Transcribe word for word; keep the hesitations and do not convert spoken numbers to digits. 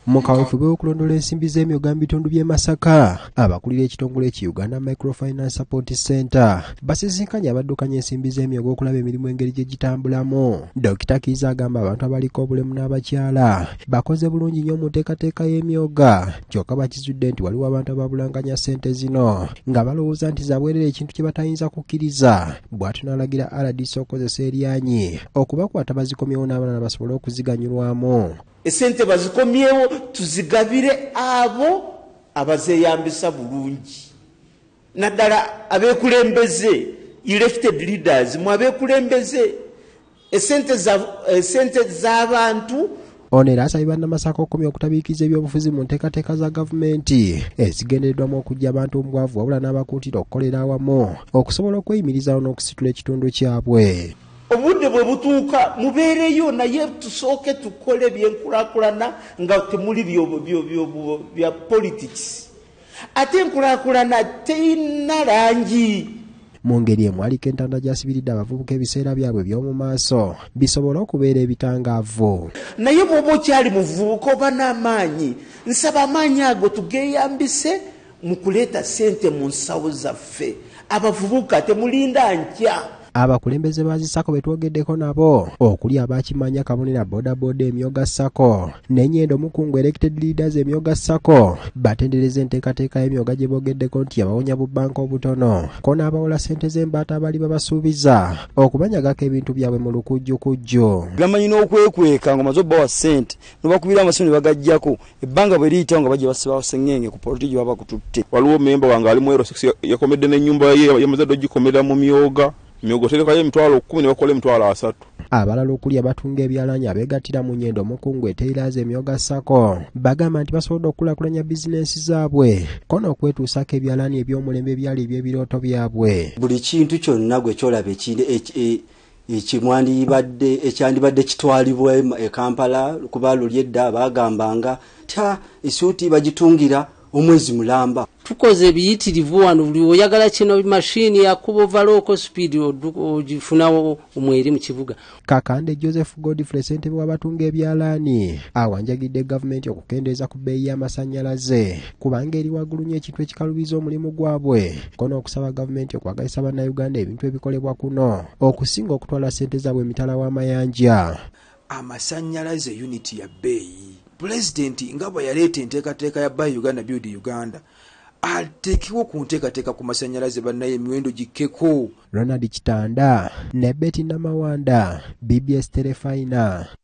Mu kaweefube w'okulondola ensimbi z'emyoga mu bitundu by'e Masaka, abakulira ekitongole ki Uganda Microfinance Support Center basisinkanye abaddukanya ensimbi z'emyoga okulaba emirimu engeri gye gitambulamu. Dokita Kiza agamba abantu abaliko obulemu n'abakyala bakoze bulungi nnyo mu nteekateeka y'emyoga, kyokka bakizudde nti waliwo abantu ababulankanya ssente zino nga balowooza nti zabwerera ekintu kye batayinza kukkiriza. Bw'atyo n'alagira R D C okozesa eryanyi okubakwata bazikomyewo n'abalala basobole okuziganyulwamu. Esente bazikomyewo tuzigabire abo abazeeyambisa bulungi. Naddala abeekulembeze, elected leaders, mu abeekulembeze esente za esente z'abantu. Ono era asabye Masaka okumya okutabiikiza ebyobufuzi mu nteekateeka za gavumenti ezigendereddwamu okujja abantu omubwavu wabula n'abakuutira okukolera awamu okusobola okweyimirizawo n'okusitula ekitundu kyabwe. Obudde bwe butuuka mubeereyo naye tusooke tukole byenkulaakulana nga temuli bya politics. Ate enkulaakulana teyina langi. Mu ngeri emu aliko entanda gy'asibiridde abavubuka ebiseera byabwe by'omu maaso bisobola okubeera ebitangaavu. Naye bw'oba okyali muvubuka oba n'amaanyi, nsaba amaanyi ago tugeeyambise mu kuleeta ssente mu nsawo zaffe. Abavubuka temulinda nkya. Abakulembeze ba zisako betwogeddeko nabo okuli abakimanya kabonera boda boda emyoga sako n'ennyendo mukungu elected leaders emyoga sako batendereza enteekateeka y'emyoga gye bogeddeko nti abawonya bu banka obutono ko n'abawola ssente z'embaata abali babasuubiza okubanyagako ebintu byabwe mu lukujjukujju. Gamanyi n'okwekweka nga maze obbawa ssente n'obakubira amasimu ne bagaggyako ebbanga bwe liyitawo nga bajja basibawo sengenge ku poloti gye baba kututte. Waliwo memba wange ali mu ero yakomedde n'ennyumba ye yamaze ogikomera mu myoga. Myogo tereka ye mitwalo kumi ne bakole mitwalo asatu. Abalala okuli abatunga ebyalanya abeegattira mu nnyendo mukungu eteeraza emyoga sako bagamba nti basobodde okukulaakulanya bizinensi zaabwe ko n'okwetuusako ebyalani eby'omulembe ebyali eby'ebirooto byabwe. Buli kintu kyonna gwe kyolaba ekimwandibadde ekyandibadde kitwalibwa e Kampala kuba luli edda bagambanga ta isuuti bagitungira omwezi mulamba. Tukoze biyitirivu wano buli oyagala kino machine yakuba overlock speed ogifunawo omweri mu kibuga. Kakande Joseph Godfrey ssentebe w'abatunga ebyalaani awanjagidde gavumenti okukendeeza ku bbeeyi y'amasannyalaze kubanga eri waggulu nnyo ekintu ekikalubiza omulimu gwabwe ko n'okusaba gavumenti okwagalisa bannayuganda ebintu ebikolebwa kuno okusinga okutwala ssente zaabwe emitala w'amayanja. Amasannyalaze unity ya bbeeyi. President nga bwe yaleeta enteekateeka ya Buy Uganda Build Uganda ateekewo ku nteekateeka ku masannyalaze bannaye emiwendo gikkeko. Ronald Kitanda ne Betty Namawanda, B B S Terefayina.